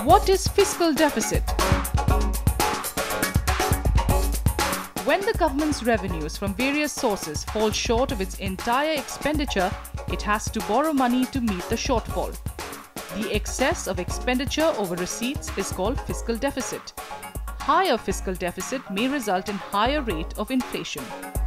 What is fiscal deficit? When the government's revenues from various sources fall short of its entire expenditure, it has to borrow money to meet the shortfall. The excess of expenditure over receipts is called fiscal deficit. Higher fiscal deficit may result in higher rate of inflation.